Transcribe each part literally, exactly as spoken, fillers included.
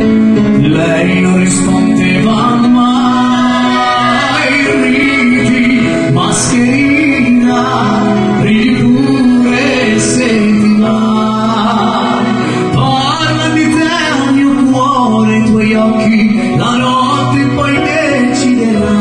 Lei non rispondeva mai, ridi, mascherina, ridi pure, sentila. Parla di te al mio cuore, i tuoi occhi, la notte poi deciderà.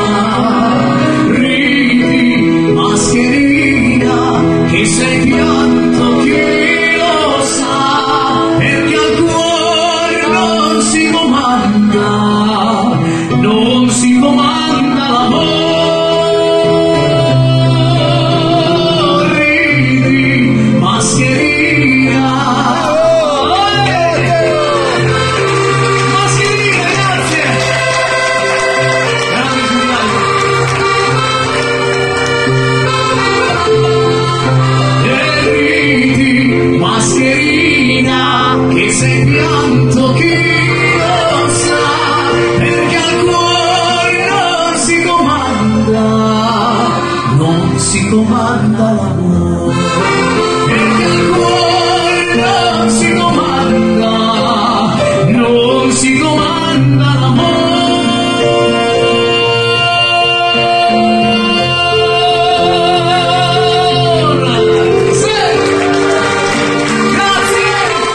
Ridi, mascherina, che sei pianto, chi lo sa, perché al cuore non si comanda, non si comanda l'amore. Ridi, mascherina, mascherina, grazie, grande Giuliano. E ridi, mascherina, che sei pianto, chi lo sa, perché al cuore non si comanda, non si comanda l'amore, perché al cuore non si comanda, non si comanda l'amore. Sì. Grazie!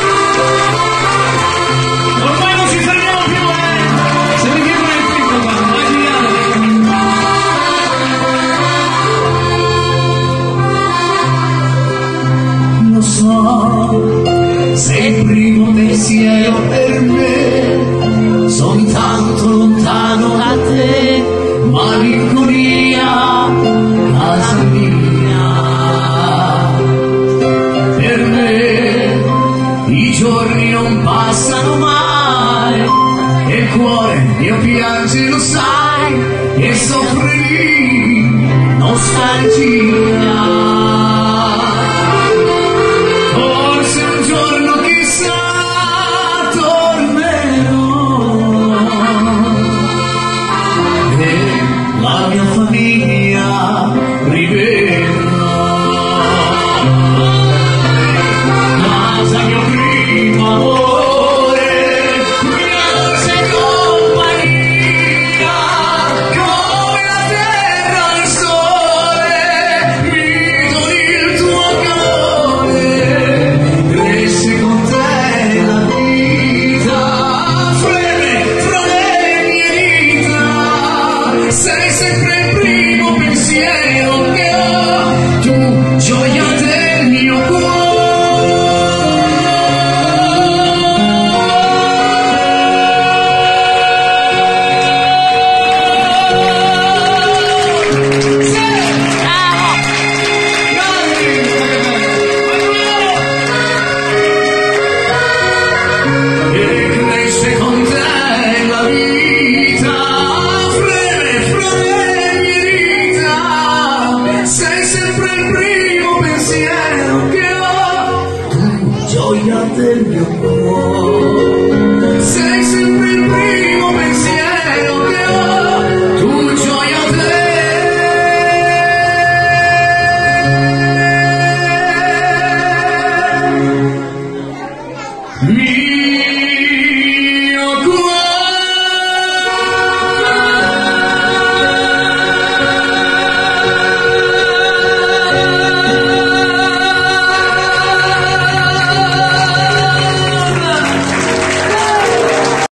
Ormai non ci fermiamo più, eh! Se mi chiama il frigo qua, vai girare. Lo so, sei il primo pensiero per me, sono tanto lontano da te, malinconia, casa mia. Per me i giorni non passano mai, e il cuore mio piange, lo sai, e soffre di nostalgia.